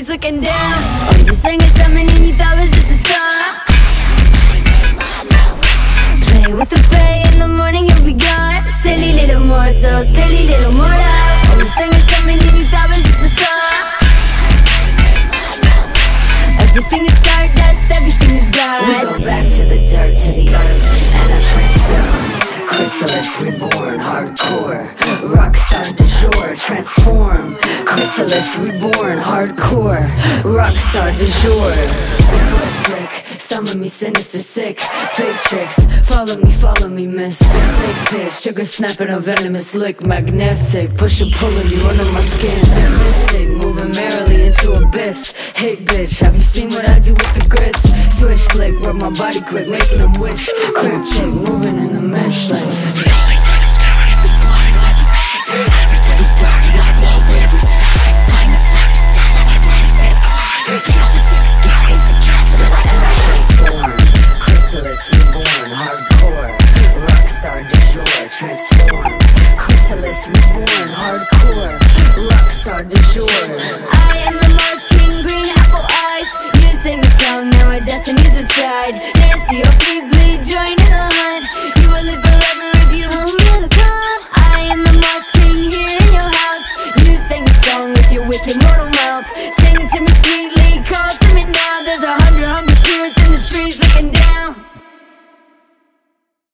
always looking down. Oh, you sang a something and you thought was just a song. Play with the fae in the morning, you'll be gone. Silly little mortal, silly little mortal. Oh, you sang a something and you thought was just a song. Everything is stardust, everything is God. We go back to the dirt, to the earth, and I transform. Chrysalis reborn, hardcore. Rockstar du jour, transform. Chrysalis reborn, hardcore. Rockstar du jour. Sweat slick, some of me sinister sick. Fake tricks, follow me miss. Snake pit, sugar snapping a venomous lick. Magnetic, push and pulling you under my skin. Mystic, moving merrily into abyss. Hey bitch, have you seen what I do with the grits? Switch flick, rub my body quick, making them wish. Crib chick, moving in the mesh like the only thing scary is the flying on my brain. Everything's burning, I blow every time. I'm the time to sell, my body's made of clay. The only thing scary is the gas in the right transform. Chrysalis reborn, hardcore. Rockstar du jour, transform. Chrysalis reborn, hardcore. Rockstar du jour. I am the most green apple eyes. You sing the song, now our destinies are tied. Dance to your feet bleed, join in the hunt. You will live forever if you hold me the calm. I am the moss king here in your house. You sang the song with your wicked mortal mouth. Sing it to me sweet